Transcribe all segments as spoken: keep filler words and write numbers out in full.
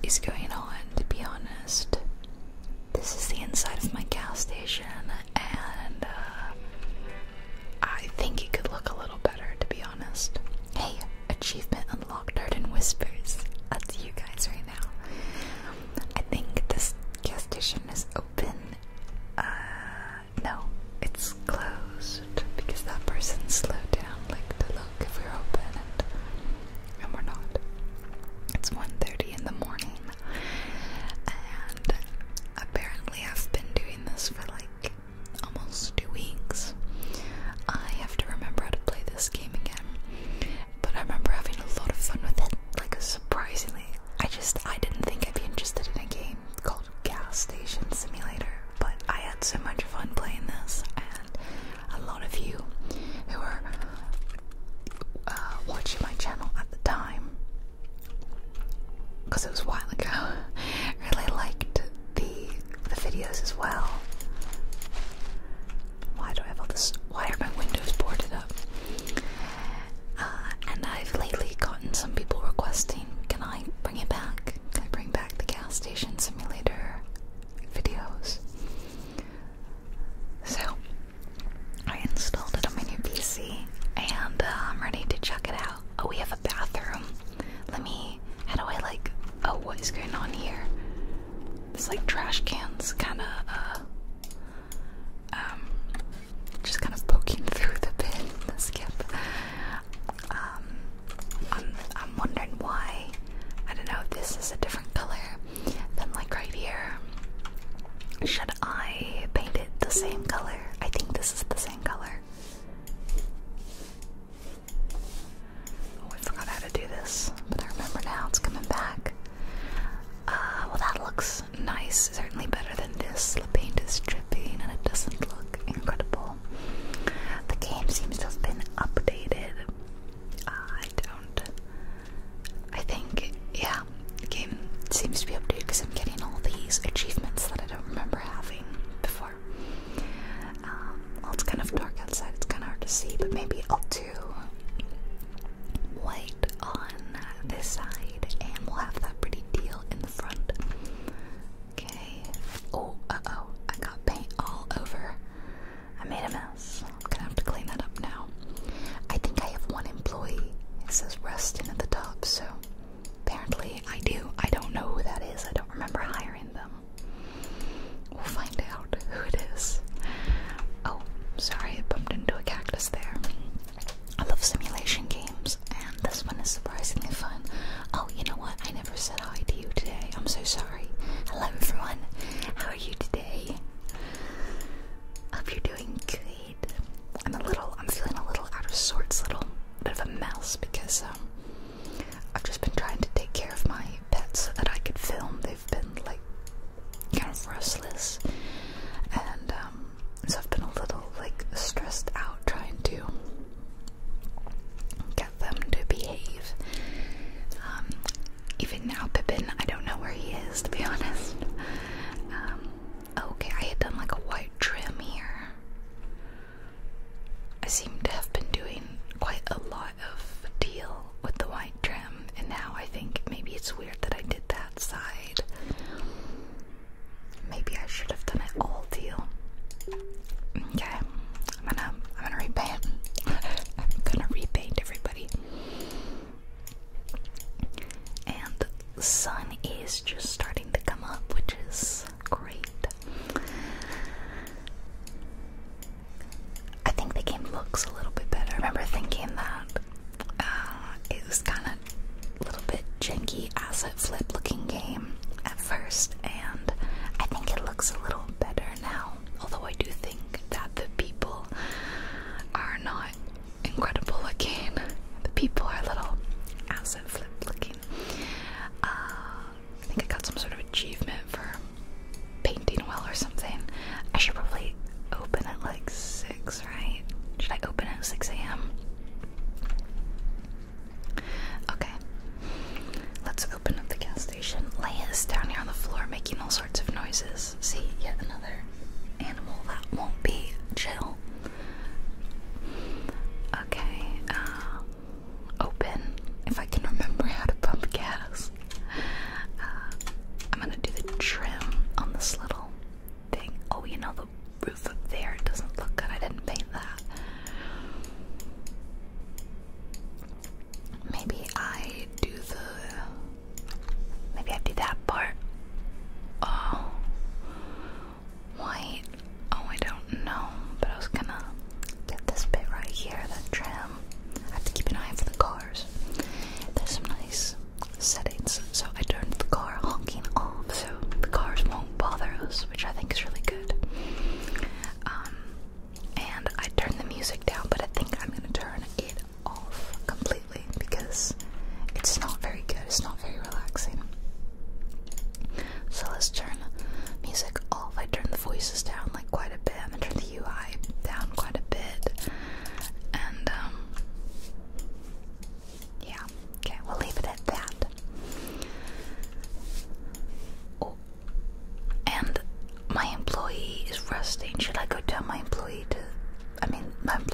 is going on, to be honest. This is the inside of my gas station, and uh, I think it could look a little better, to be honest. Hey, achievement unlocked, RØDE Whispers. That's you guys right now. I think this gas station is open. Uh, no, it's closed because that person slowed down, like, to look if we're open, and, and we're not. It's one thirty in the morning, and apparently I've been doing this for like almost two weeks. I have to remember how to play this game again, but I remember having a lot of fun with it. Like, surprisingly, I just I didn't think I'd be interested in a game called Gas Station Simulator, but I had so much fun playing this, and a lot of you who were uh, watching my channel at the time, because it was a while ago, really liked the the videos as well. Why do I have all this? Why are my windows boarded up? Uh, and I've lately gotten some people requesting, can I bring it back? Can I bring back the Gas Station Simulator videos? So I installed it on my new P C, and uh, I'm ready to check it out. Oh, we have a bathroom. Let me. How do I like? Oh, what is going on here? It's like trash cans, kind of, uh, um, just kind of poking through the bin. The skip. Um, I'm, I'm wondering why. I don't know if this is a different color than like right here. Should I paint it the same color? I think this is the same color. Oh, I forgot how to do this, but I remember now. It's coming back. Uh, well, that looks nice. Certainly better than this. The paint is dripping and it doesn't look incredible. The game seems to have been updated. Uh, I don't. I think, yeah, the game seems to be updated because I'm getting all these achievements that I don't remember having before. Um, well, it's kind of dark outside. It's kind of hard to see, but maybe I'll do white on this side, and we'll have that pretty deal in the front. Okay. Oh, uh-oh. I got paint all over. I made a mess. I'm gonna have to clean that up now. I think I have one employee. It says resting at the top, so apparently I do. I don't know who that is. I don't remember hiring them. We'll find out who it is. Oh, sorry, I bumped into a cactus there. I love simulation games, and this one is surprisingly fun. Oh, you know what? I never said hi to you today. I'm so sorry. Hello, everyone. How are you today? Hope you're doing good. I'm a little, I'm feeling a little out of sorts, little bit of a mess, because um, I've just been trying to take care of my pets so that I could film. They've been, like, kind of restless, and um, so I've been a little, like, stressed out trying to get them to behave. Um, even now, Pippin, I don't know where he is, to be honest. Um, okay, I had done like a white trim here. I seem to have been doing quite a lot of teal with the white trim, and now I think maybe it's weird that I did that side. Maybe I should have done it all teal. Okay, I'm gonna, I'm gonna repaint. I'm gonna repaint everybody. And the sun is just starting to come up, which is great. I think the game looks a little bit better. I remember thinking that uh, it was kind of a little bit janky asset flip looking game at first, and I think it looks a little better now. Although I do think that the people are not incredible looking. The people are a little asset flip looking. Uh, I think I got some sort of achievement for painting well or something. I should probably open at like six, right? Should I open at six A M? Okay. Let's open up the gas station. Leia is down here on the floor making all sorts of noises. See, yet another animal that won't be chill. Okay, uh, open, if I can remember how to pump gas. Uh,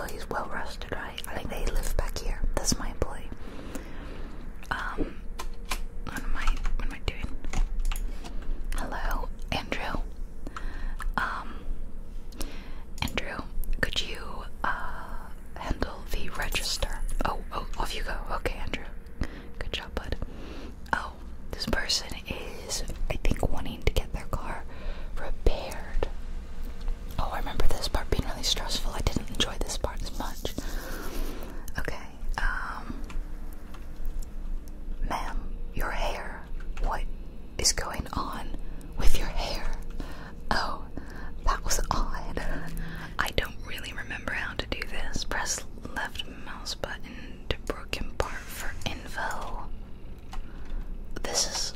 employee's well rested, right? I think they live back here. That's my employee. Um, what am I, what am I doing? Hello, Andrew. Um, Andrew, could you, uh, handle the register? Oh, oh, off you go. Okay, Andrew. Good job, bud. Oh, this person is, I think, wanting to get their car repaired. Oh, I remember this part being really stressful. I didn't enjoy this part as much. Okay, um, ma'am, your hair. What is going on with your hair? Oh, that was odd. I don't really remember how to do this. Press left mouse button to broken part for info. This is...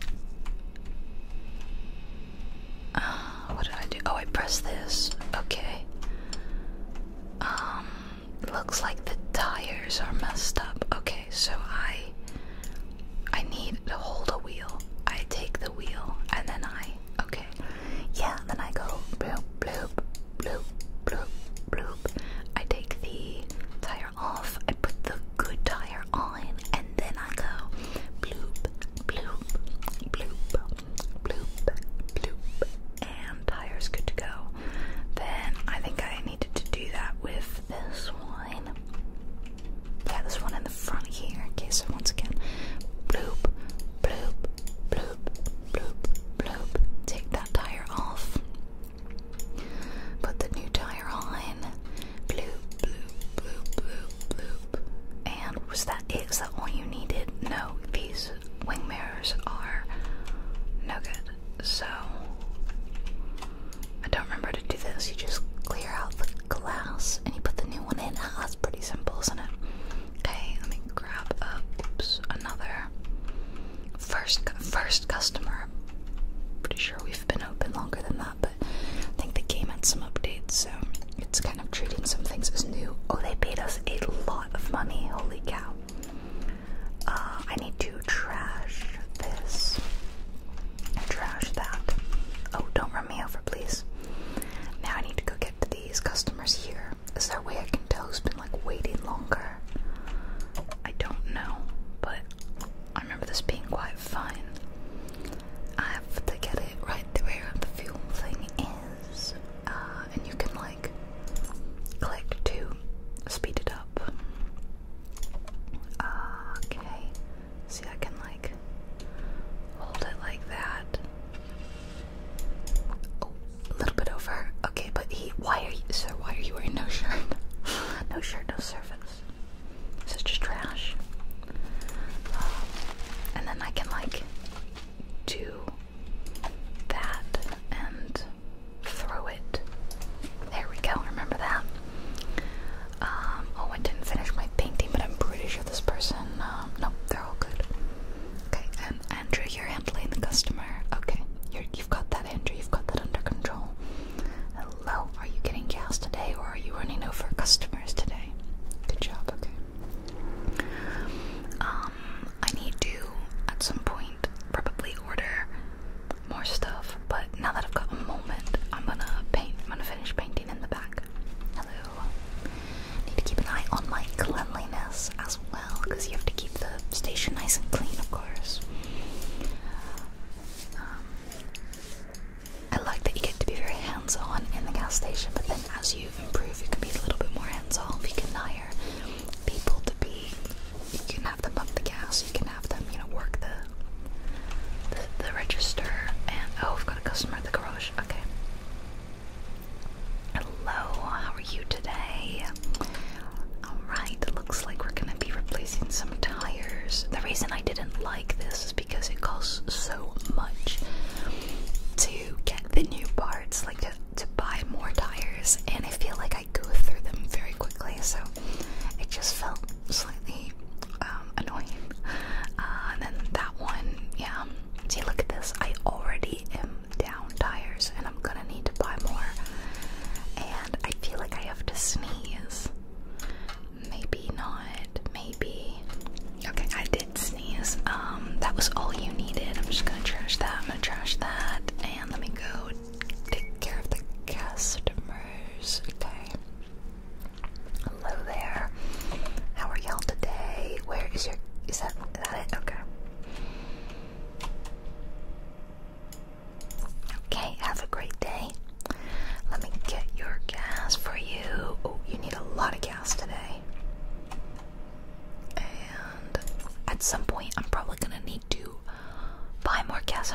Uh, what did I do? Oh, I pressed this. Okay. Um, looks like the tires are messed up. Okay, so I... I need to hold a wheel. I take the wheel, and then I... Okay. Yeah, then I go bloop, bloop, bloop, bloop, bloop. I take the tire off, I put the good tire on, and then I go bloop, bloop, bloop, bloop, bloop, and tire's good to go. Then I think I needed to do that with this one. Yeah, this one in the front here. Okay, so once again, bloop, bloop, bloop, bloop, bloop. Take that tire off. Put the new tire on. Bloop, bloop, bloop, bloop, bloop. And was that it? Is that all you needed? No, these wing mirrors are no good. So I don't remember to do this. You just clear out the glass and you put the new one in. Ah, that's pretty simple, isn't it? Okay, let me grab up. Oops, another first first customer. Pretty sure we've been open longer than that, but I think the game had some updates, so it's kind of treating some things as new. Oh, they paid us a lot of money. Holy cow. Uh, I need to trash this. Trash that. Oh, don't run me over, please. Now I need to go get to these customers here. Is there a way I can tell who's been, like, waiting longer? I don't know, but I remember this being quite fun. I have to get it right where the fuel thing is, uh, and you can, like, click to speed it up. Uh, okay, see, I can, like,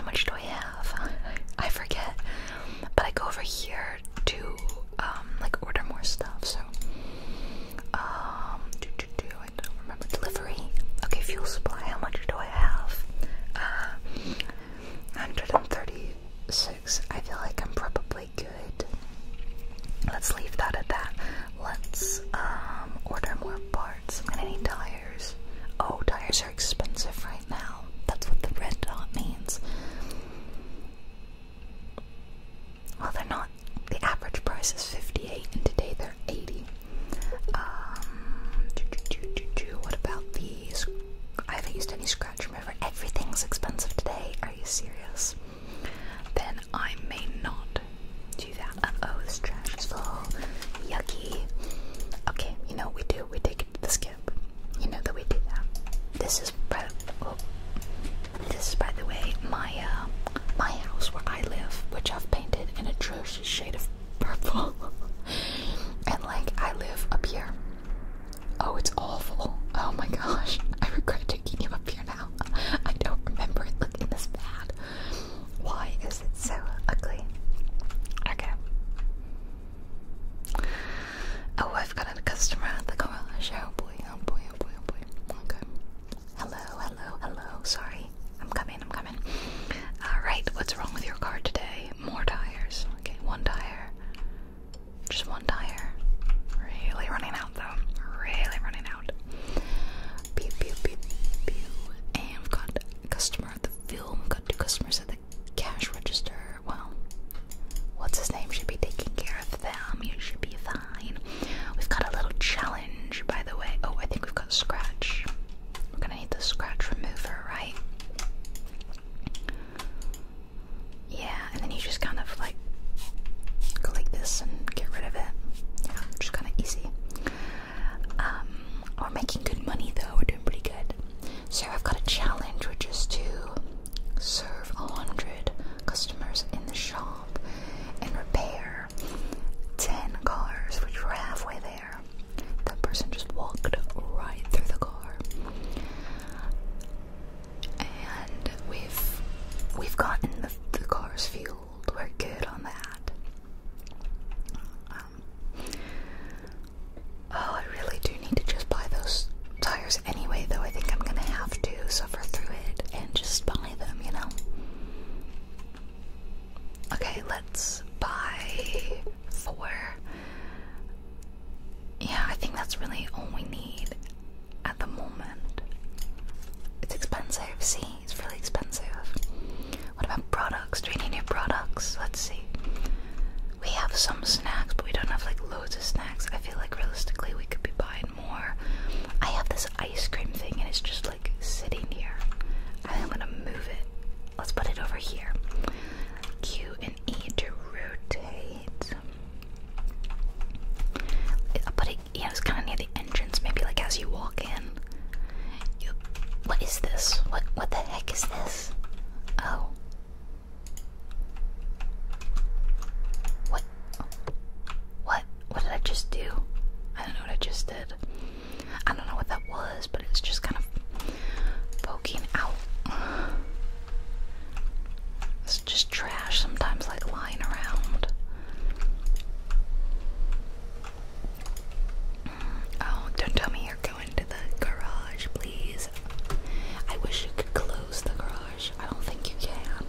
much do I have? I forget. But I go over here to um like order more stuff, so um do, do, do, I don't remember. Delivery. Okay, fuel supply, how much do I have? Uh one hundred thirty-six. I feel like I'm probably good. Let's leave that at that. Let's um order more parts. I'm gonna need tires. Oh, tires are expensive right now. That's what the red dot means. Well, they're not. The average price is fifty-eight, and today they're eighty. Um, do, do, do, do, do. What about these? I haven't used any scratch remover. Everything's expensive today. Are you serious? Then I may not do that. Uh oh, this trash is full. Yucky. Okay, you know what we do? We take it to the skip. You know that we do that. This is by, oh, this is by the way my uh my house where I live, which I've painted an atrocious shade of purple. And like I live up here. Oh, it's awful. Oh my gosh, I regret taking you up here now. I don't remember it looking this bad. Why is it so ugly? Okay. Oh, I've got a customer at the garage. Oh boy, oh boy, oh boy, oh boy. Okay. Hello, hello, hello. Sorry. I'm coming, I'm coming. Alright, what's wrong with your car today? More tires. Okay, one tire. Just one tire. Really running out though. Really running out. Pew, pew, pew, pew. And we've got a customer at the film. We've got two customers at the cash register. Well, what's his name? Should be taking care of them. You should be fine. We've got a little challenge, by the way. Oh, I think we've got scratch. We're gonna need the scratch remover, right? Yeah, and then you just kind of like go like this and get rid of it. Yeah, just kind of easy. Um, we're making good money though. We're doing pretty good. So I've got a challenge, which is to serve a hundred customers in the shop and repair ten cars, which we're halfway there. That person just walked right through the car, and we've we've gotten the, the cars fueled. We're good on that. Um, oh, I really do need to just buy those tires anyway, though. I think I'm gonna have to suffer through it and just buy them, you know. Okay, let's buy four. Yeah, I think that's really all we need at the moment. It's expensive, see? It's really expensive. What about products? Do we need new products? Let's see. We have some snacks, but we don't have like loads of snacks. I feel like realistically we could be buying more. I have this ice cream thing and it's just like sitting here. I think I'm gonna move it. Let's put it over here. Q and E to rotate. I'll put it, you know, it's kind of near the entrance, maybe like as you walk in. You, what is this? What, what the heck is this? Oh. What? What? What did I just do? I don't know what I just did. I don't know what that was, but it's just kind of poking out. It's just trash sometimes, like lying around. Oh, don't tell me you're going to the garage, please. I wish you could close the garage. I don't think you can.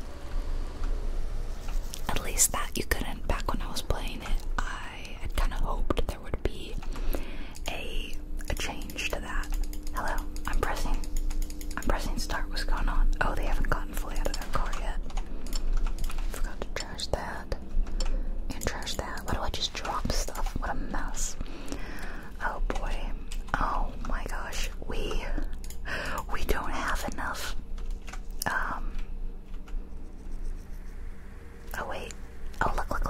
At least that you couldn't back when I was playing it. I had kind of hoped there would be a a change to that. Hello, I'm pressing. I'm pressing start. What's going on? Oh, they haven't gotten fully out of their car yet. Forgot to trash that. And trash that. Why do I just drop stuff? What a mess. Oh boy. Oh my gosh. We we don't have enough. Um Oh wait. Oh look, look,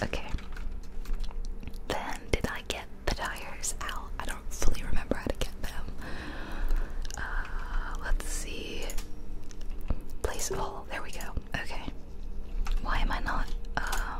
Okay. Then did I get the tires out? I don't fully remember how to get them. Uh, let's see. Place, oh, there we go. Okay. Why am I not, uh,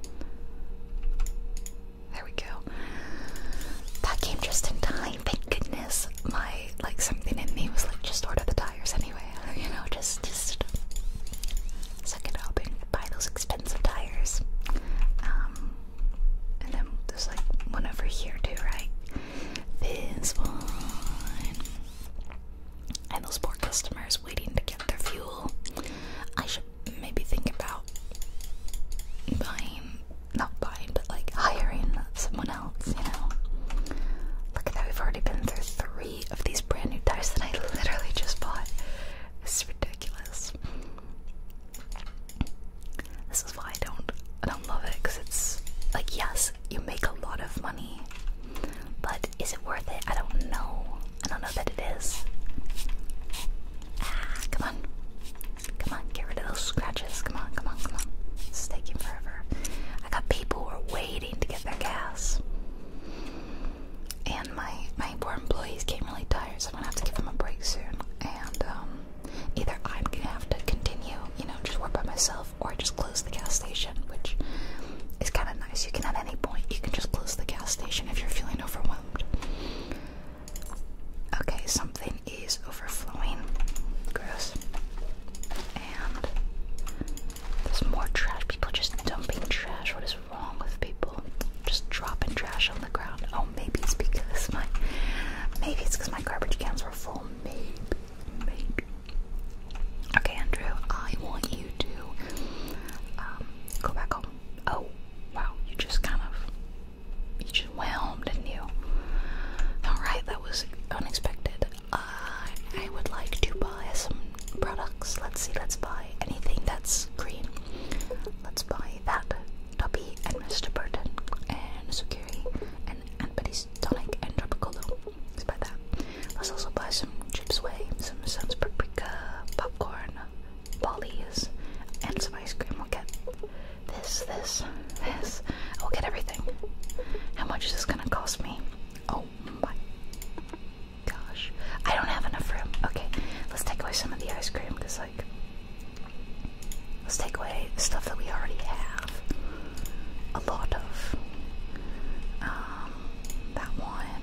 there we go. That came just in time, thank goodness. My, like, something in me was like, just order the tires anyway, you know, just, just suck it up and buy those expensive tires. Um, and then there's like one over here too, right? This one. And those poor customers waiting to get their fuel. I should maybe think about buying, not buying, but like hiring someone else, you know? Look at that, we've already been through three of these brand new tires that I literally just bought. This is ridiculous. This is why I don't, I don't love it, because it's, like, yes, you make a lot of money, but is it worth it? I don't know. I don't know that it is. Ah, come on. Come on, get rid of those scratches. Come on, come on, come on. This is taking forever. I got people who are waiting to get their gas. And my, my poor employees getting really tired, so I'm gonna have to give them a break soon. And, um, either I'm gonna have to continue, you know, just work by myself, or just close the gas station, which is kind of nice. You can, at any point, you can just close the gas station if you're feeling overwhelmed. Okay, something is overflowing. Gross. And there's more trash. People just dumping trash. What is wrong with people? Just dropping trash on the ground. Oh, maybe it's because my, maybe it's because my garbage cans were full. Maybe, maybe. Okay, Andrew, I want you to um, go back home. Oh, wow, you just kind of, you just went home, didn't you? Alright, that was unexpected. Uh, I would like to buy some products. Let's see, let's buy anything that's green. Let's buy that. Tubby and Mister Burton and Sukiri and Aunt Betty's tonic and Tropicolo. Let's buy that. Let's also buy some Chips Way, some Sun's paprika, popcorn, Bollies, and some ice cream. We'll get this, this, this. We'll get everything. How much is this gonna cost me? Oh my gosh. I don't have enough room. Okay, let's take away some of the ice cream, because, like, let's take away stuff that we already have a lot of. Um, that one.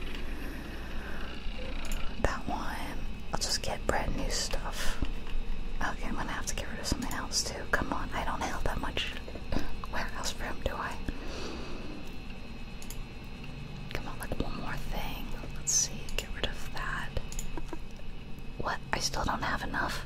That one. I'll just get brand new stuff. Okay, I'm gonna have to get rid of something else too. Come on, I don't have that much warehouse room, do I? Come on, like one more thing. Let's see, get rid of that. What? I still don't have enough?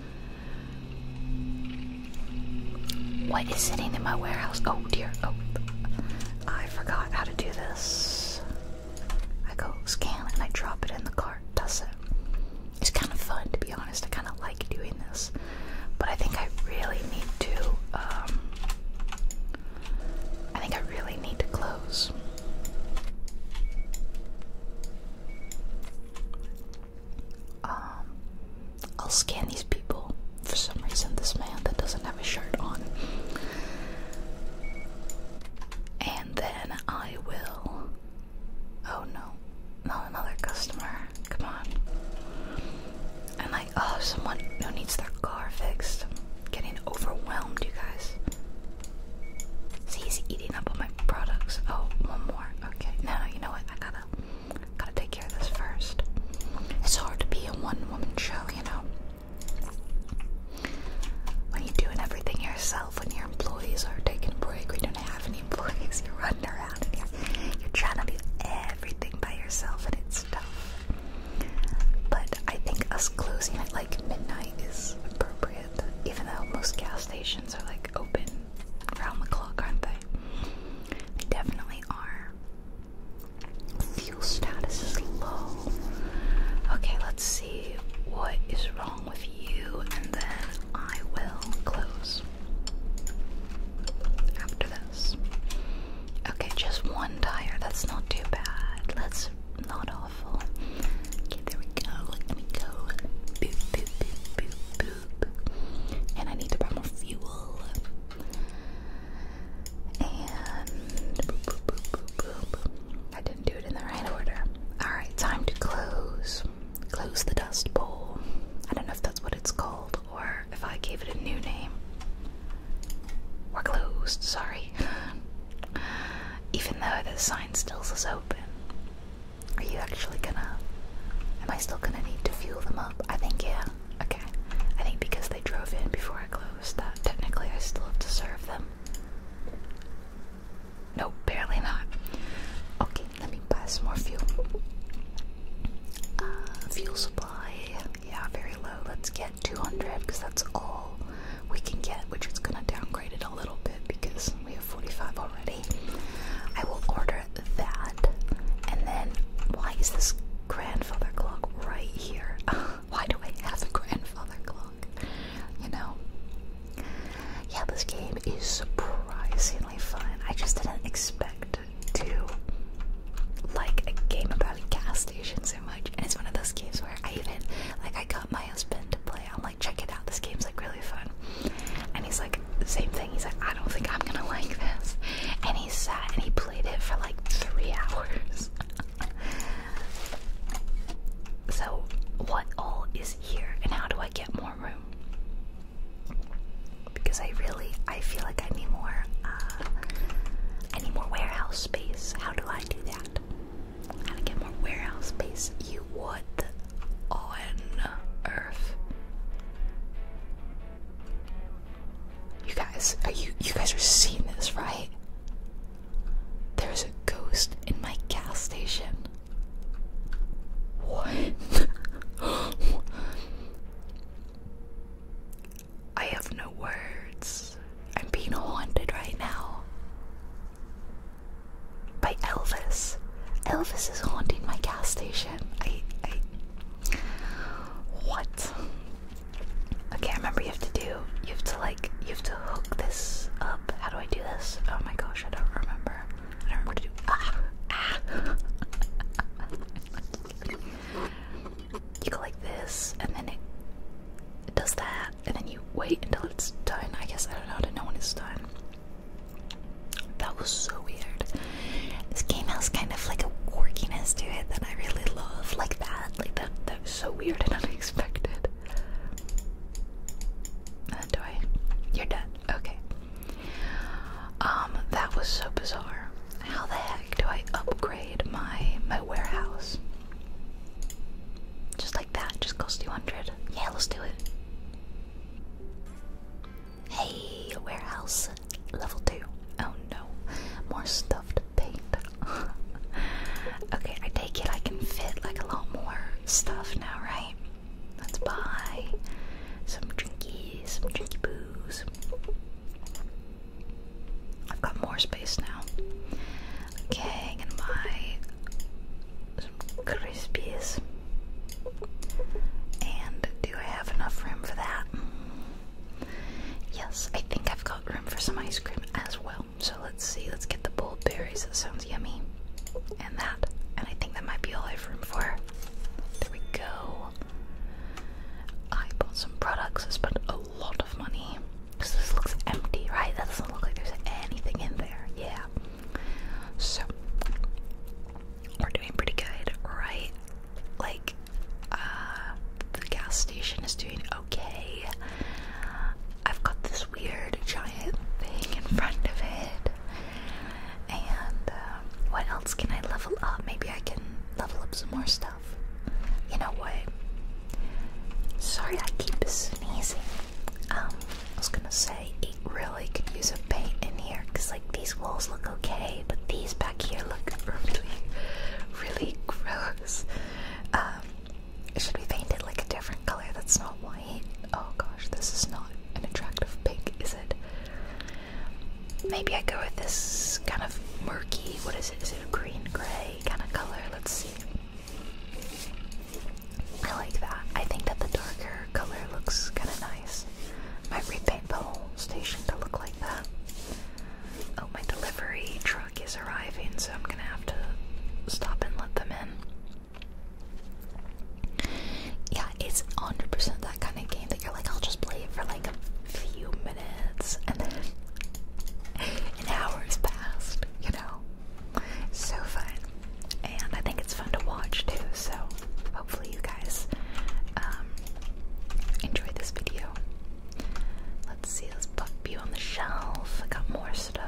What is sitting in my warehouse? Oh dear, oh. I forgot how to do this. I go scan and I drop it in the cart, does it? It's kind of fun, to be honest. I kind of like doing this. But I think I really need to, um, I think I really need to close. Um, I'll scan these people. For some reason, this man that doesn't have a shirt on. And then I will, oh no, not another customer. Come on. And like, oh, someone who needs their car fixed. I'm getting overwhelmed, you guys. See, he's eating up all my products. Oh, one more. Okay, no, no, you know what? I gotta, gotta take care of this first. It's hard to be a one-woman show, you know. When you're doing everything yourself, when your employees are taking a break, or you don't have any employees, you're running around and you're, you're trying to do everything by yourself, and it's tough. But I think us closing at like midnight is appropriate, even though most gas stations are like open around the clock, aren't they? Sorry. Even though the sign still is open. Are you actually gonna... Am I still gonna need to fuel them up? I think, yeah. Okay. I think because they drove in before I closed, that technically I still have to serve them. Nope, barely not. Okay, let me buy some more fuel. Uh, fuel supply, yeah, very low. Let's get two hundred, because that's all we can get, which is gonna downgrade it a little bit, because we have forty-five already. I will order that, and then, why is this grandfather clock right here? Why do I have a grandfather clock? You know? Yeah, this game is surprisingly fun. I just didn't expect to like a game about a gas station so much. And it's one of those games where I even, like, I got my husband to play. I'm like, check it out, this game's like really fun. And he's like, the same thing, he's like, I don't think I'm gonna like this. And he sat and he played it for like three hours. So, what all is here, and how do I get more room? Because I really, I feel like I need more, uh, I need more warehouse space. How do I do that? How to get more warehouse space? You what on earth? You guys, are you, you guys are seeing this, right? There's a ghost in my gas station. What? I have no words. I'm being haunted right now. By Elvis. Elvis is haunting my gas station. I, I, what? Okay, I remember you have to do, you have to like, you have to hook this up. How do I do this? Oh my gosh, I don't remember. I don't remember what to do. Ah, ah. You go like this, and then it, it does that, and then you wait until it's done. I guess I don't know how to know when it's done. That was so weird. This game has kind of like a quirkiness to it that I really love, like that, like that. That was so weird and unexpected. Uh, do I? You're dead. Okay. Um, that was so bizarre. How the heck do I upgrade my my warehouse? Just like that, just goes two hundred. Yeah, let's do it. Hey, warehouse level two. Oh no, more stuff to paint. Okay, I take it I can fit like a lot more stuff now, right? Let's buy some drinkies, some drinky boos. I've got more space now. Okay, gonna buy some Crispies. And do I have enough room for that? Yes, I think I've got room for some ice cream as well. So let's see, let's get the bold berries. That sounds yummy. And that. And I think that might be all I have room for. There we go. I bought some products. I spent a lot of money. Because this looks empty, right? That doesn't look like there's anything in there. Yeah. So, we're doing pretty good, right? Like, uh, the gas station is doing okay. I've got this weird giant thing in front of it. And, um, what else can I level up? Maybe I can level up some more stuff. You know what? Sorry, I keep sneezing. Um, I was gonna say, it really could use a paint in here, because, like, these walls look okay, but these back here look really, really gross. Um, should we paint it like a different color that's not white? Oh gosh, this is not an attractive pink, is it? Maybe I go with this kind of murky, what is it? Is it a green gray kind of color? Let's see. I like that. I think that the darker color looks kind of nice. Might repaint the whole station to look like that. Oh, my delivery truck is arriving, so I'm gonna have to stop and let them in. Yeah, it's one hundred percent that kind of game that you're like, I'll just play it for like a few minutes, and then an hour's passed, you know? So fun. And I think it's fun to watch too, so hopefully you guys um, enjoy this video. Let's see, let's put you on the shelf. I got more stuff.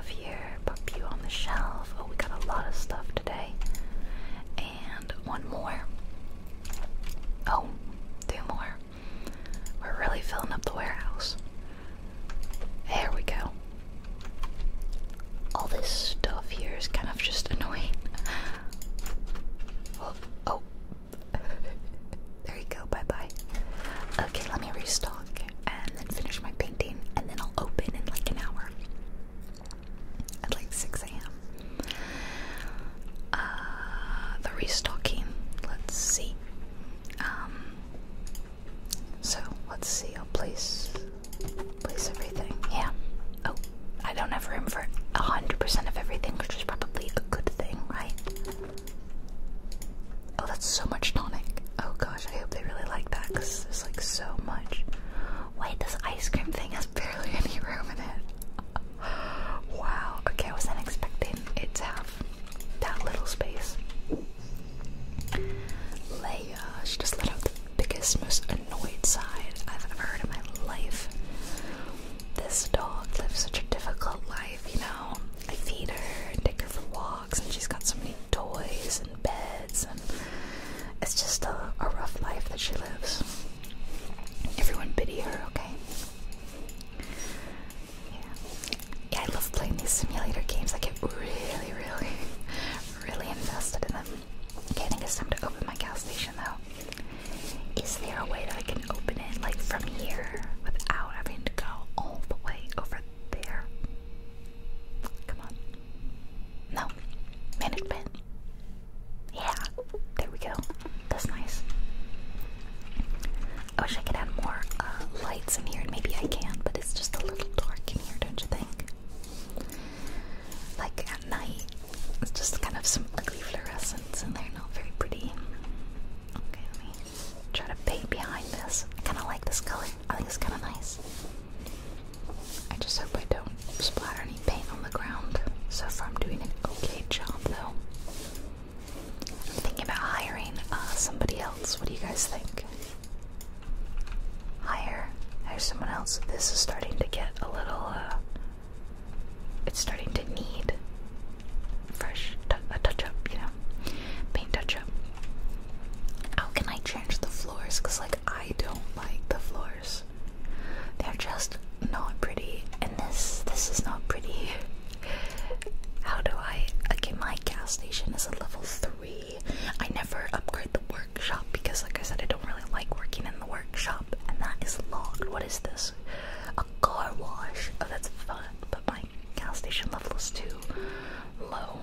was too low.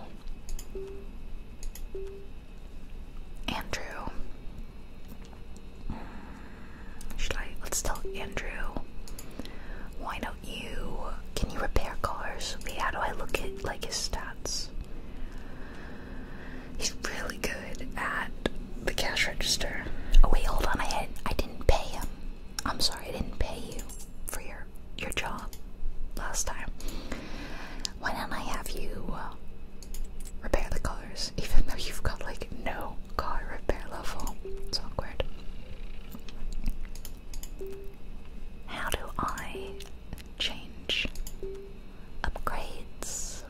Andrew. Should I? Let's tell Andrew. Why don't you? Can you repair cars? Wait, how do I look at like his stats? He's really good at the cash register. Oh wait, hold on. I had, I didn't pay him. I'm sorry, I didn't pay you for your your job last time. Why don't I have you uh, repair the cars, even though you've got like no car repair level? It's awkward. How do I change upgrades?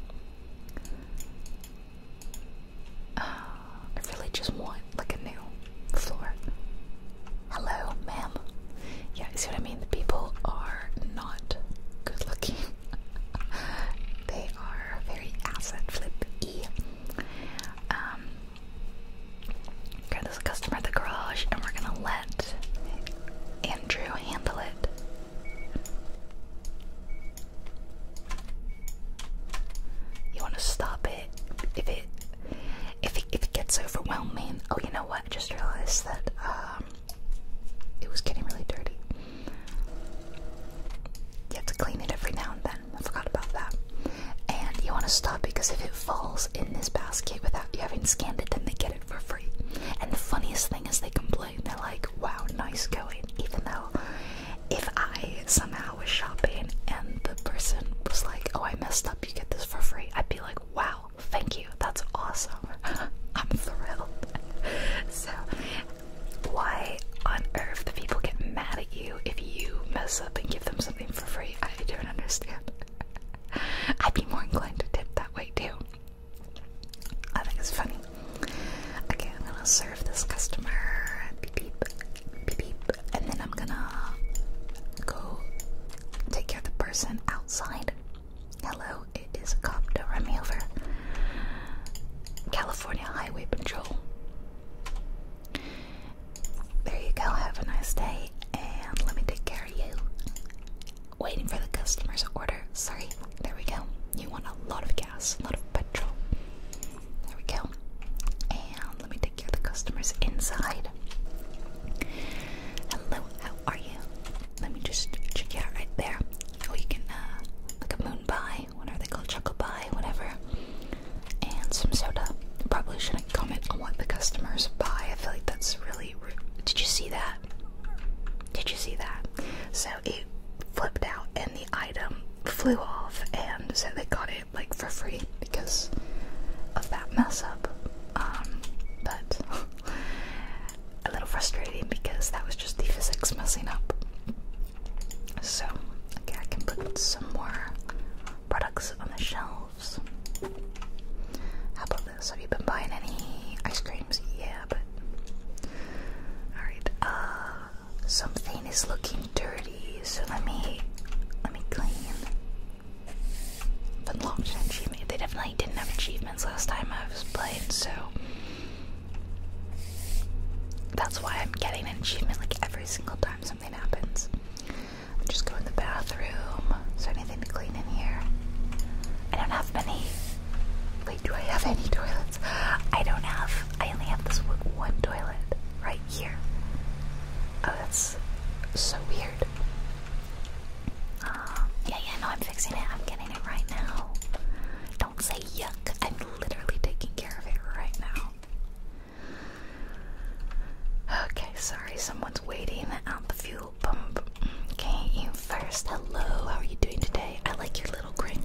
Uh, I really just want like a new floor. Hello, ma'am. Yeah, you see what I mean? The people are not good looking. They are very asset flip-y. Um, okay, there's a customer at the garage, and we're gonna let Andrew handle it. You want to stop it if it if it if it gets overwhelming. Oh, you know what? I just realized that um, it was getting really dirty. You have to clean it every now and then. I forgot about that. And you want to stop because if it falls in this basket without you having scanned it, then they get it for free. And the funniest thing is they complain. They're like, wow, nice going. Even though if I somehow was shopping and the person was like, oh, I messed up, you get this for free, I'd be like, wow, thank you. That's awesome. I'm thrilled. So why on earth do people get mad at you if you mess up and give them something for free? I don't understand. I'd be more inclined to tip that way too. I think it's funny. Okay, I'm gonna serve this customer. Beep beep, beep beep, and then I'm gonna go take care of the person outside. Hello, it is a cop. Don't run me over. California Highway Patrol. There you go. Have a nice day, and let me take care of you. Waiting for the customer's order. Sorry. There we go. You want a lot of gas, a lot of petrol. There we go. And let me take care of the customers inside. Hello, how are you? Let me just check you out right there. Oh, you can, uh, like a moon pie, what are they called? Chocolate pie, whatever. And some soda. Probably shouldn't comment on what the customers buy. I feel like that's really rude. Did you see that? Did you see that? So it flipped out and the item flew off, and so they got it like for free because of that mess up. Um, but a little frustrating because that was just the physics messing up. So, okay, I can put some more products on the shelves. How about this? Have you been buying any ice creams? Yeah, but alright, uh something is looking dirty, so let me let me clean. But launched an achievement. They definitely didn't have achievements last time I was playing, so that's why I'm getting an achievement like every single time something happens. Just go in the bathroom. Is there anything to clean in here? I don't have many. Wait, do I have any toilets? I don't have. I only have this one toilet right here. Oh, that's so weird. Uh, yeah, yeah, no, I'm fixing it. I'm getting it right now. Don't say yuck. I'm literally taking care of it right now. Okay, sorry, someone's waiting at the fuel pump. Okay, you first. Hello, how are you doing today? I like your little green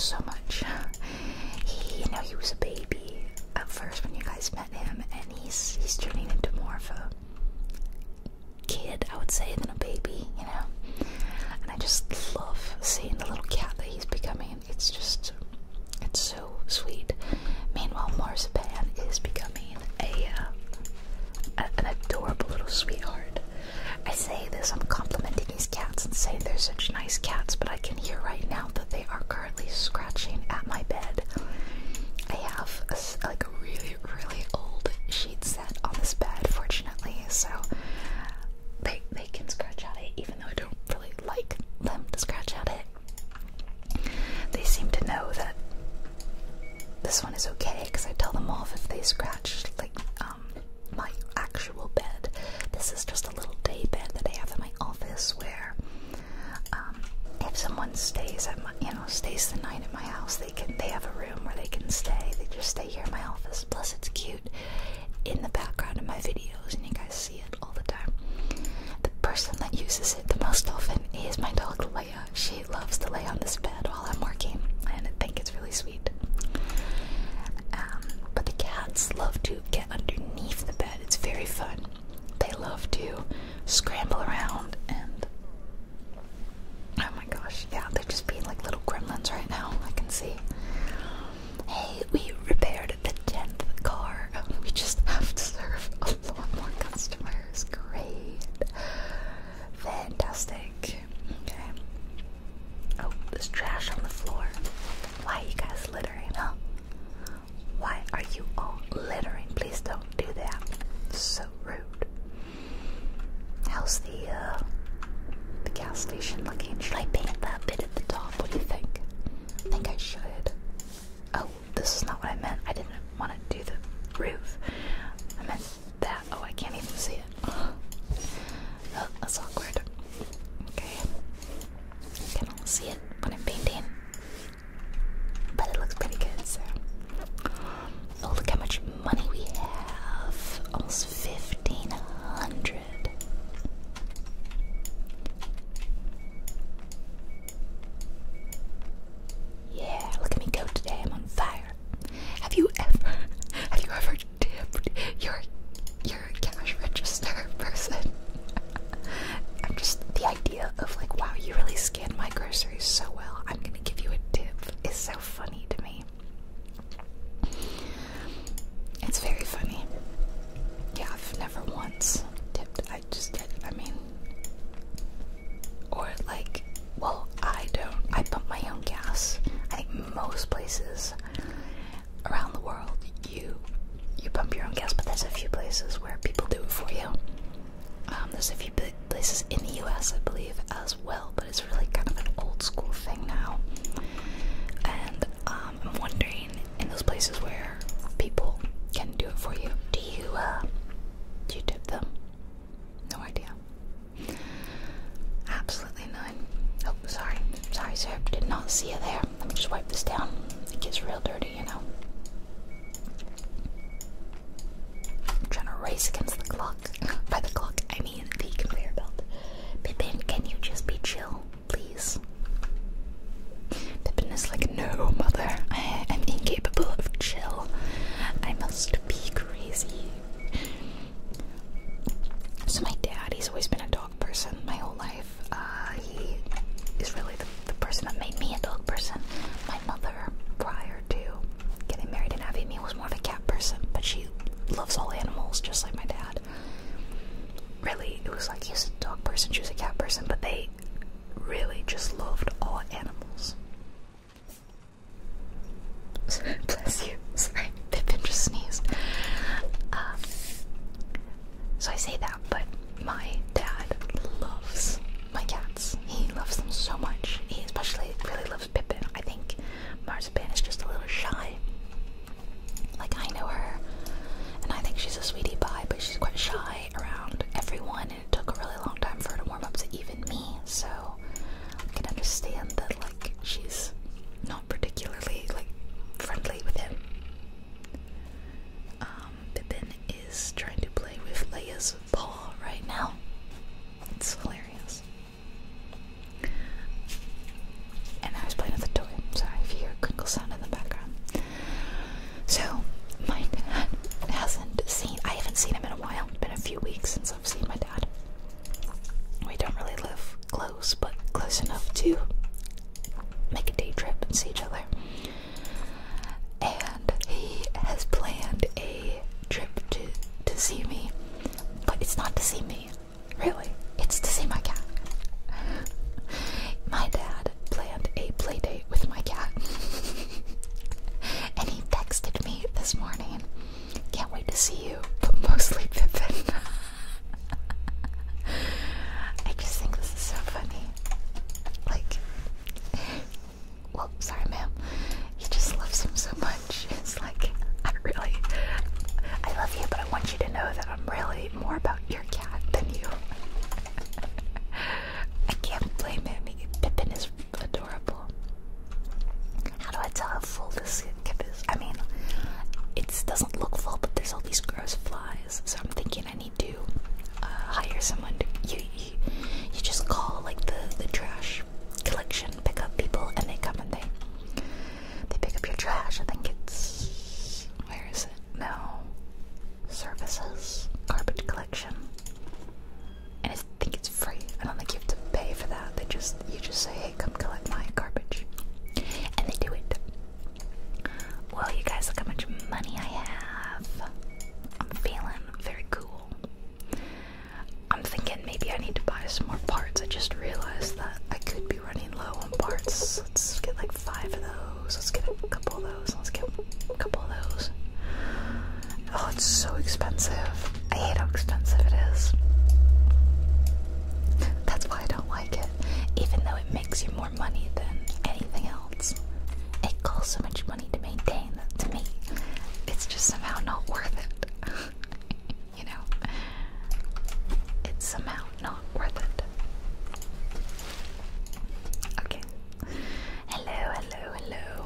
so much. He, you know, he was a baby at first when you guys met him, and he's he's turning into more of a kid, I would say, than a baby, you know. And I just love seeing the little cat that he's becoming. It's just, it's so sweet. Meanwhile, Marzipan is becoming a, uh, a an adorable little sweetheart. I say this, I'm complimenting these cats and saying they're such nice cats, but I can hear right now that they are currently scratching at my bed. I have a, like a really, really old sheet set on this bed, fortunately, so they, they can scratch at it, even though I don't really like them to scratch at it. They seem to know that this one is okay, because I tell them off if they scratch, like, um, my actual bed. This is just a little day bed that I have in my office where, um, if someone stays at my, you know, stays the night at my house, they can, they have a room where they can stay. They just stay here in my office. Plus, it's cute in the background of my videos, and you guys see it all the time. The person that uses it the most often is my dog Leia. She loves to lay on this bed while I'm working, and I think it's really sweet. Um, but the cats love to get underneath the bed. It's very fun. They love to scramble around, and oh my gosh, yeah, they're just being like little gremlins right now, I can see. Hey, we repaired the tenth car. We just have to serve a lot more customers. Great. Fantastic. Okay. Oh, there's trash on the floor. Why are you guys littering, huh? Why are you all littering? Please don't do that. So rude. How's the, uh, the gas station looking? Should I paint that bit at the top? What do you think? I think I should. Oh, this is not what I meant. I didn't want to do the roof. I meant that. Oh, I can't even see it. Oh, that's awkward. Okay. I can only see it when I'm painting. But it looks pretty good, so. Oh, look how much money we have. Almost fifteen hundred. Yeah, look at me go today. I'm on fire. Have you ever, have you ever dipped your, your cash register person? I'm just, the idea of like, wow, you really scanned my groceries so well. I'm gonna give you a tip. Is so funny to me. It's very funny. Yeah, I've never once tipped. I just did. I mean, or like, well, I don't. I pump my own gas. I think most places around the world, you you pump your own gas, but there's a few places where people do it for you. Um, there's a few places in the U S, I believe, as well, but it's really kind of an old school thing now. And um, I'm wondering, in those places where people can do it for you, do you uh, do you tip them? No idea. Absolutely none. Oh, sorry, sorry, sir. Did not see you there. Let me just wipe this down. It gets real dirty, you know. I'm trying to race against the clock. By the clock, I mean the conveyor belt. Pippin, can you just be chill, please? Pippin is like, no, mother. I am incapable of chill. I must be crazy. So my dad, he's always been a dog person my whole life. Uh, he is really the, the person that made me a dog person. My mother, prior to getting married and having me, was more of a cat person, but she loves all animals just like my dad. Really, well, sorry, ma'am. He just loves him so much. It's like, I really, I love you, but I want you to know that I'm really more about your cat than you. I can't blame him. He, Pippin is adorable. How do I tell how full this kip is? I mean, it doesn't look full, but there's all these gross flies. So I'm thinking I need to uh, hire someone to. You, you, you just call like the the trash collection pickup people, and they come and they they pick up your trash. I think it's, where is it? No, services, garbage collection, and I think it's free. I don't think you have to pay for that. They just you just say, hey, come collect my garbage, and they do it. Well, you guys, look how much money I have. I'm feeling very cool. I'm thinking maybe I need to buy some more parts. I just realized that I could be running low on parts. Let's get like five of those. Let's get a couple of those. Let's get a couple of those. Oh, it's so expensive. I hate how expensive it is. That's why I don't like it. Even though it makes you more money than anything else. It costs so much money to maintain that to me. It's just somehow not worth it. You know? It's somehow not worth it. Okay. Hello, hello, hello.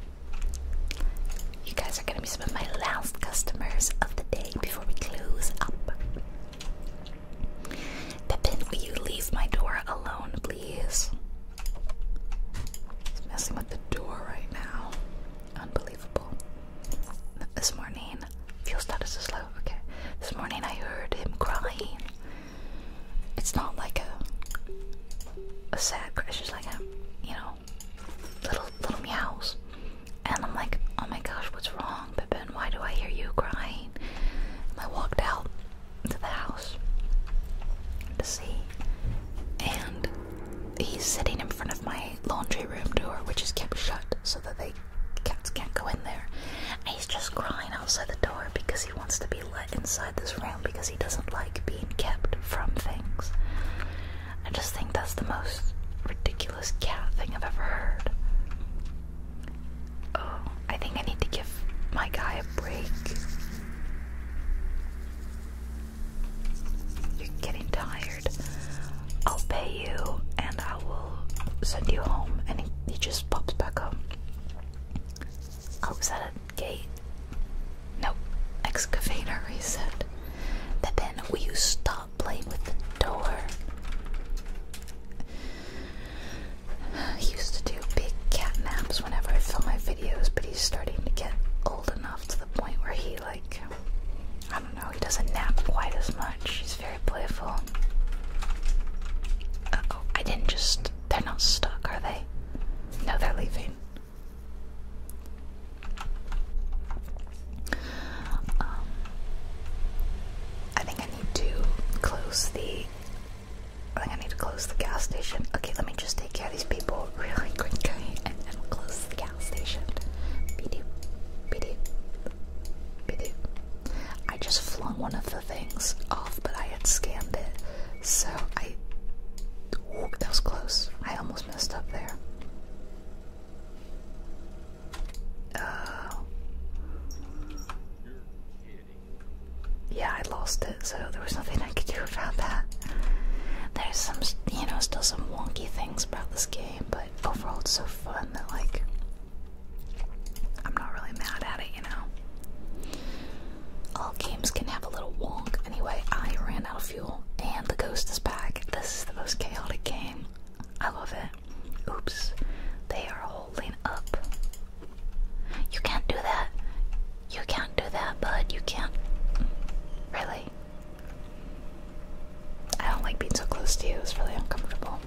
You guys are gonna be some of my last customers of the day before we close up. Pippin, will you leave my door alone, please? He's messing with the door right now. Unbelievable. This morning, fuel status is low. Okay. This morning I heard him crying. It's not like a a sad cry. It's just like a, you know, little little meows. And I'm like, oh my gosh, what's wrong, Pippin? Why do I hear you crying? And I walked out to the house to see, and he's sitting in front of my laundry room door, which is kept shut so that they cats can't go in there. And he's just crying outside the door because he wants to be let inside this room because he doesn't like being kept from things. I just think that's the most ridiculous cat thing I've ever heard. Oh, I think I need to give my guy a break. You're getting tired. I'll pay you and I will send you home. And he, he just pops back up. Oh, is that a gate? Nope. Excavator, he said. Pippin, will you stop playing with the door? He used to do big cat naps whenever I film my videos, but he's starting to get old enough to the point where he, like, I don't know, he doesn't nap quite as much. He's very playful. Uh-oh, I didn't just, they're not stuck, are they? No, they're leaving. Um, I think I need to close the, I think I need to close the gas station. Okay, let me just take care of these people really quickly and then close the gas station. Be-doo, be-doo, be-doo. I just flung one of the things off, but I had scanned it, so I, ooh, that was close. I almost messed up there. Uh, yeah, I lost it, so there was nothing I could do about that. There's some, you know, still some wonky things about this game, but overall it's so fun that, like, I'm not really mad at it, you know? All games can have a little wonk. Anyway, I ran out of fuel, and the ghost is back. This is the most chaotic game. I love it. Oops. They are holding up. You can't do that. You can't do that, bud. You can't. Really? I don't like being so close to you. It's really uncomfortable.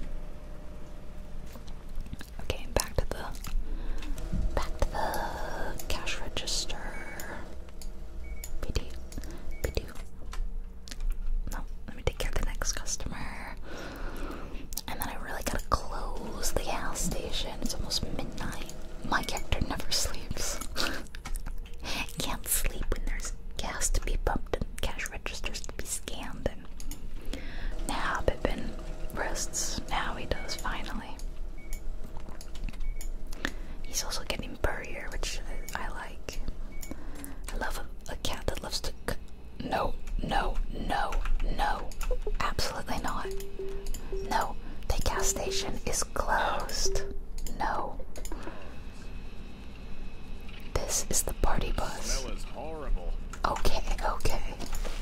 Okay, back to the back to the cash register. Bidoo, bidoo. No, let me take care of the next customer. And then I really gotta close the gas station. It's almost midnight. My character never sleeps. Can't sleep when there's gas to be pumped and cash registers to be scanned. And now Pippin rests. Now he does, finally. He's also getting purrier, which I, I like. I love a, a cat that loves to c no, no, no, no. Absolutely not. No, the gas station is closed. No. This is the party bus. That was horrible. Okay, okay.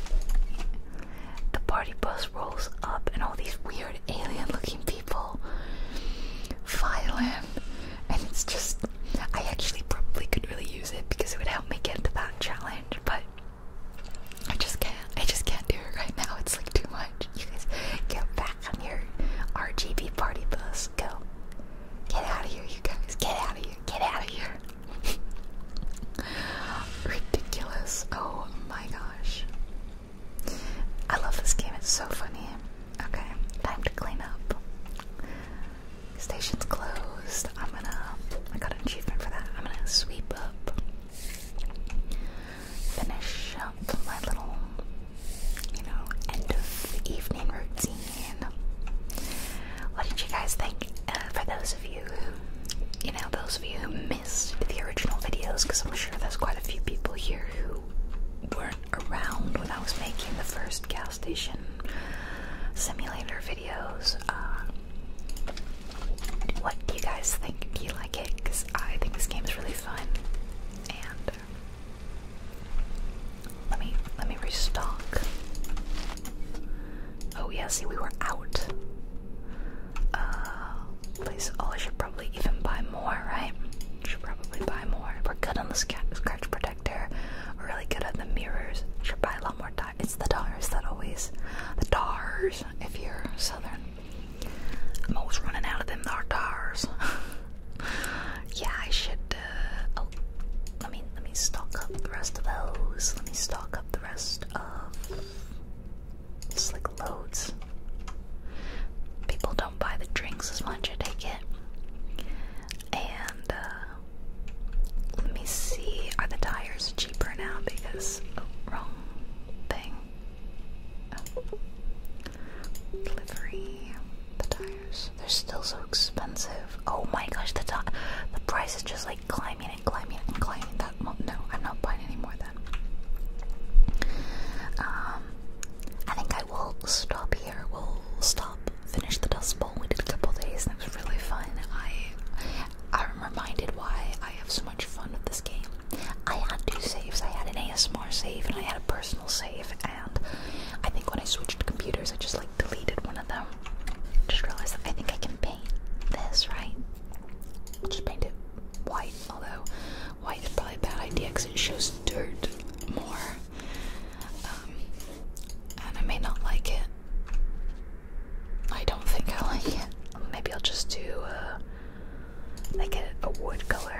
The party bus rolls up and all these weird alien looking people file in, and it's just, I actually probably could really use it because it would help me get into that challenge, but I just can't, I just can't do it right now. It's like too much. You guys get back on your R G B party bus. Go. Get out of here, you guys. Get out of here. Get out of here. Ridiculous. Oh my gosh. I love this game. It's so funny. Okay, time to clean up. Station's closed. I'm gonna, I got an achievement for that. I'm gonna sweep up. Finish up my little, you know, end of the evening routine. What did you guys think? Uh, for those of you who, you know, those of you who missed the original videos, because I'm sure there's quite a few people here who weren't around when I was making the first gas station simulator videos. Uh, what do you guys think? Do you like it? Because I think this game is really fun. And uh, let me let me restock. Oh yeah, see, we were out. Uh, please. Oh, I should probably even buy more, right? Should probably buy more. We're good on the scratch protector. We're really good at the mirrors. Should buy a lot more tires. It's the tires that always, the tires. If you're southern, I'm always running out of them. Our tires. Yeah, I should. Uh, oh, let me let me stock up the rest of those. Let me stock up the rest of. It's like loads. People don't buy the drinks as much. I take it. And uh, let me see. Are the tires cheaper now? Because oh, wrong thing. Oh. Delivery. The tires. They're still so expensive. Oh my gosh, the top, the price is just like climbing and climbing and climbing. That well, no, I'm not buying any more then. Um, I think I will stop here. We'll stop. Finish the Dust Bowl. We did a couple days and it was really fun. I I'm reminded why I have so much fun with this game. I had two saves. I had an A S M R save and I had a personal save, and I think when I switched computers I just like deleted one of them. Just realized that I think I can paint this, right? Just paint it white, although white is probably a bad idea because it shows dirt more. Um, and I may not like it. I don't think I like it. Maybe I'll just do uh, like a, a wood color.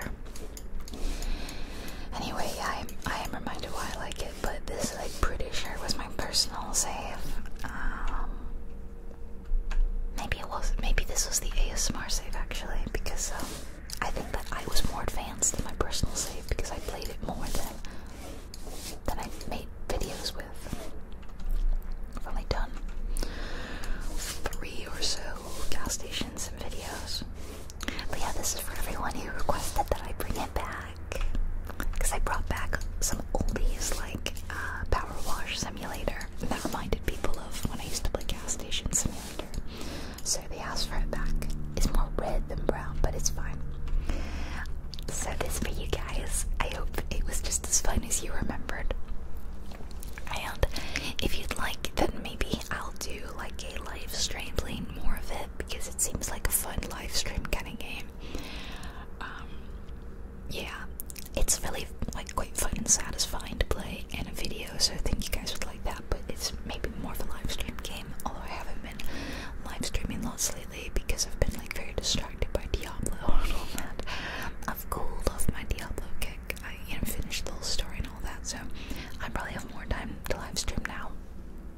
Anyway, I, I am reminded why I like it, but this, I'm pretty sure, was my personal save. Um, maybe it was. Maybe this was the A S M R save actually, because um, I think that I was more advanced than my personal save because I played it more than than I made videos with. I've only done three or so gas stations and videos. But yeah, this is for everyone who requested that I bring it back. Because I brought back some oldies like uh, Power Wash Simulator. And that reminded people of when I used to play Gas Station Simulator. So they asked for it back. It's more red than brown, but it's fine. So this for you guys. I hope it was just as fun as you remembered. And if you'd like, then maybe I'll do like a live stream playing more of it, because it seems like a fun live stream kind of game. Um, yeah, it's really like quite fun and satisfying to play in a video, so I think you guys would like that. But it's maybe more of a live stream game, although I haven't been live streaming lots lately because I've been like very distracted by Diablo and all that. I've cooled off my Diablo kick. I you know finished the whole story and all that, so I probably have more time to live stream now.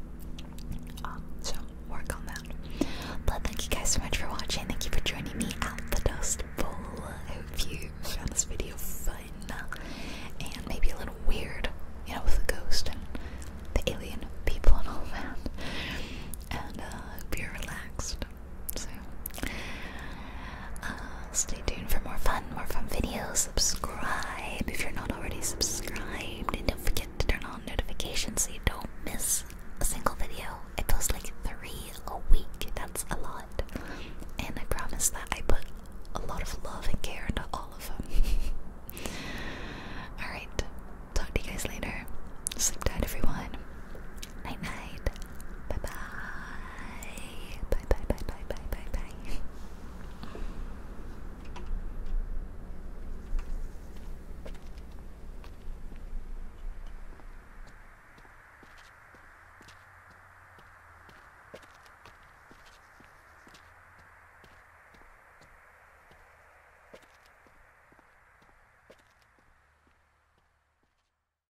Um, so work on that. But thank you guys so much for watching. Thank you for joining me, looking for more fun, more fun videos, subscribe if you're not already subscribed, and don't forget to turn on notifications so you don't miss a single video. I post like three a week. That's a lot, and I promise that I put a lot of love and care into all of them.